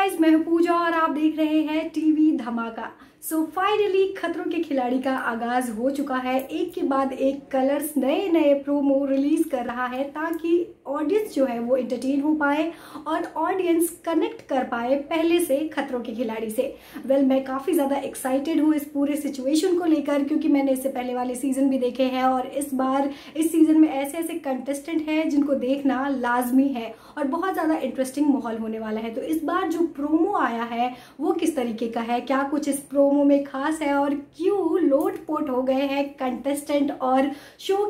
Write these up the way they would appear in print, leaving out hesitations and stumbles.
Guys, मैं हूं पूजा और आप देख रहे हैं टीवी धमाका। सो फाइनली खतरों के खिलाड़ी का आगाज हो चुका है। एक के बाद एक कलर्स नए नए प्रोमो रिलीज कर रहा है ताकि ऑडियंस जो है वो एंटरटेन हो पाए और ऑडियंस कनेक्ट कर पाए पहले से खतरों के खिलाड़ी से। मैं काफी ज्यादा एक्साइटेड हूँ इस पूरे सिचुएशन को लेकर, क्योंकि मैंने इससे पहले वाले सीजन भी देखे हैं और इस बार इस सीजन में ऐसे ऐसे कंटेस्टेंट हैं जिनको देखना लाजमी है और बहुत ज्यादा इंटरेस्टिंग माहौल होने वाला है। तो इस बार जो प्रोमो आया है वो किस तरीके का है, क्या कुछ इस प्रोमो में खास है और क्यों लोटपोट हो गए हैं कंटेस्टेंट और शो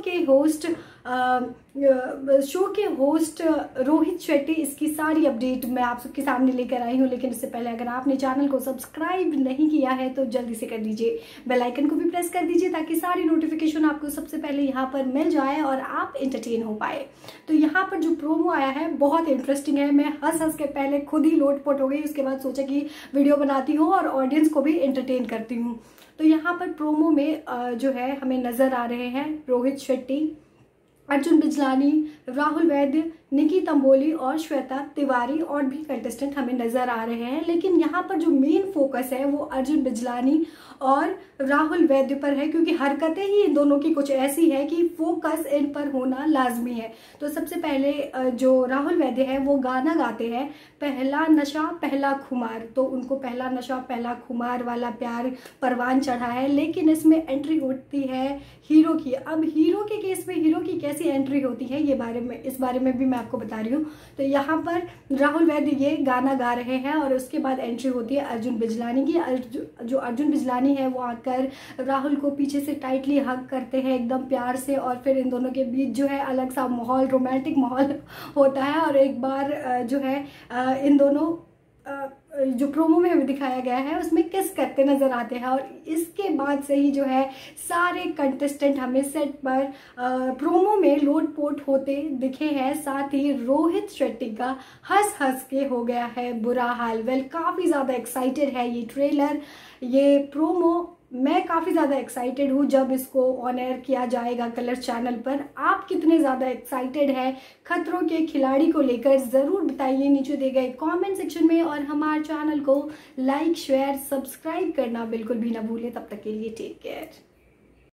के होस्ट रोहित शेट्टी, इसकी सारी अपडेट मैं आप सबके सामने लेकर आई हूँ। लेकिन इससे पहले अगर आपने चैनल को सब्सक्राइब नहीं किया है तो जल्दी से कर दीजिए, बेल आइकन को भी प्रेस कर दीजिए ताकि सारी नोटिफिकेशन आपको सबसे पहले यहाँ पर मिल जाए और आप एंटरटेन हो पाए। तो यहाँ पर जो प्रोमो आया है बहुत इंटरेस्टिंग है। मैं हंस के पहले खुद ही लोटपोट हो गई, उसके बाद सोचा कि वीडियो बनाती हूँ और ऑडियंस को भी एंटरटेन करती हूँ। तो यहाँ पर प्रोमो में जो है हमें नजर आ रहे हैं रोहित शेट्टी, अर्जुन बिजलानी, राहुल वैद्य, निकी तंबोली और श्वेता तिवारी और भी कंटेस्टेंट हमें नजर आ रहे हैं। लेकिन यहाँ पर जो मेन फोकस है वो अर्जुन बिजलानी और राहुल वैद्य पर है, क्योंकि हरकतें ही इन दोनों की कुछ ऐसी है कि फोकस इन पर होना लाजमी है। तो सबसे पहले जो राहुल वैद्य है वो गाना गाते हैं, पहला नशा पहला खुमार। तो उनको पहला नशा पहला खुमार वाला प्यार परवान चढ़ा है, लेकिन इसमें एंट्री होती है हीरो की। अब हीरो के केस में हीरो की कैसी एंट्री होती है इस बारे में भी मैं आपको बता रही हूँ। तो यहाँ पर राहुल वैद्य ये गाना गा रहे हैं और उसके बाद एंट्री होती है अर्जुन बिजलानी की। जो अर्जुन बिजलानी है वो आकर राहुल को पीछे से टाइटली हग करते हैं एकदम प्यार से, और फिर इन दोनों के बीच जो है अलग सा माहौल, रोमांटिक माहौल होता है। और एक बार जो है इन दोनों जो प्रोमो में हमें दिखाया गया है उसमें किस करते नजर आते हैं। और इसके बाद से ही जो है सारे कंटेस्टेंट हमें सेट पर प्रोमो में लोटपोट होते दिखे हैं। साथ ही रोहित शेट्टी का हंस के हो गया है बुरा हाल। काफी ज्यादा एक्साइटेड है ये ट्रेलर, ये प्रोमो। मैं काफ़ी ज़्यादा एक्साइटेड हूँ जब इसको ऑन एयर किया जाएगा कलर्स चैनल पर। आप कितने ज़्यादा एक्साइटेड हैं खतरों के खिलाड़ी को लेकर, ज़रूर बताइए नीचे दिए गए कमेंट सेक्शन में। और हमारे चैनल को लाइक शेयर सब्सक्राइब करना बिल्कुल भी ना भूलें। तब तक के लिए टेक केयर।